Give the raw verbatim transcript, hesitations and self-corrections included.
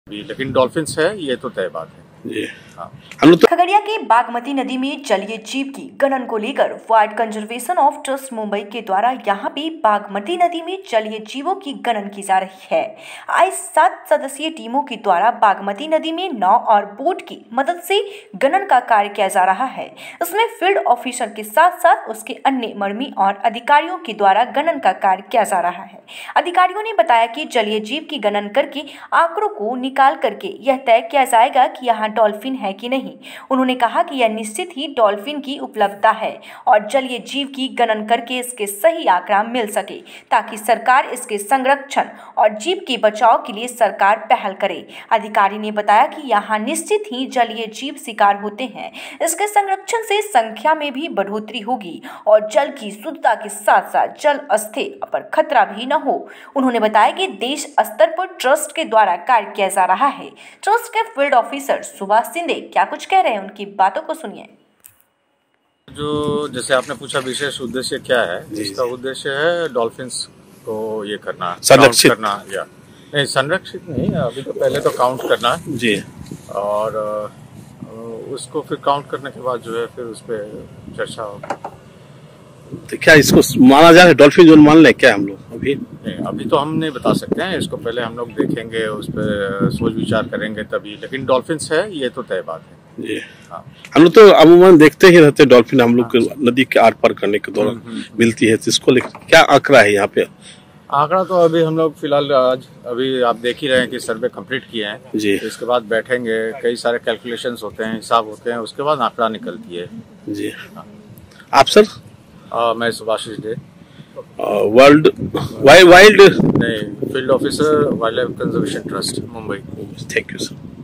लेकिन डॉल्फिन्स है ये तो तय बात है। जी हाँ। हम लोग तो खगड़िया के बागमती नदी में जलीय जीव की गणन को लेकर wild conservation of trust Mumbai के द्वारा यहां पे बागमती नदी में जलीय जीवों की गणन की जा रही है। आज सात सदस्यीय टीमों के द्वारा बागमती नदी में नाव और बोट की मदद से गणन का कार्य किया जा रहा है। इसमें फील्ड ऑफिसर के साथ साथ उसके अन्य मर्मी और अधिकारियों के द्वारा गणन का कार्य किया जा रहा है। अधिकारियों ने बताया कि जलीय जीव की गणन करके आंकड़ों को निकाल करके यह तय किया जाएगा कि यहाँ डॉल्फिन है कि नहीं। उन्होंने कहा कि यह निश्चित ही डॉल्फिन की उपलब्धता है और जलीय जीव की गणन करके इसके सही आंकड़ा मिल सके ताकि सरकार इसके संरक्षण और जीव के बचाव के लिए सरकार पहल करे। अधिकारी ने बताया कि यहाँ निश्चित ही जलीय जीव शिकार होते हैं, इसके संरक्षण से संख्या में भी बढ़ोतरी होगी और जल की शुद्धता के साथ साथ जल अस्थिर पर खतरा भी न हो। उन्होंने बताया कि देश स्तर पर ट्रस्ट के द्वारा कार्य किया जा रहा है। ट्रस्ट के फील्ड ऑफिसर सुभाष सिंधे क्या कुछ कह रहे हैं, उनकी बातों को सुनिए। जो जैसे आपने पूछा विशेष उद्देश्य क्या है, इसका उद्देश्य है डॉल्फिन्स को ये करना, संरक्षित करना या नहीं, संरक्षित नहीं, अभी तो पहले तो काउंट करना जी, और उसको फिर काउंट करने के बाद जो है फिर उस पर चर्चा होगी। तो क्या इसको माना जाए डॉल्फिन जोन मान लें क्या हम लोग? अभी नहीं, अभी तो हम नहीं बता सकते हैं, इसको पहले हम लोग देखेंगे, उस पर सोच विचार करेंगे तभी। लेकिन डॉल्फिन्स है ये तो तय बात है। जी हाँ। हम लोग तो अमूमन देखते ही रहते हैं डॉल्फिन, हम लोग हाँ। नदी के आर पार करने के दौरान मिलती है, इसको लेकर क्या आंकड़ा है यहाँ पे? आंकड़ा तो अभी हम लोग फिलहाल आज अभी आप देख ही रहे हैं कि सर्वे कंप्लीट किए हैं जी। तो इसके बाद बैठेंगे, कई सारे कैलकुलेशंस होते हैं, हिसाब होते हैं, उसके बाद आंकड़ा निकलती है जी। हाँ। आप सर? आ, मैं सुभाषिष डे, वर्ल्ड वाइल्ड नहीं field officer wild life conservation trust Mumbai. Thank you sir.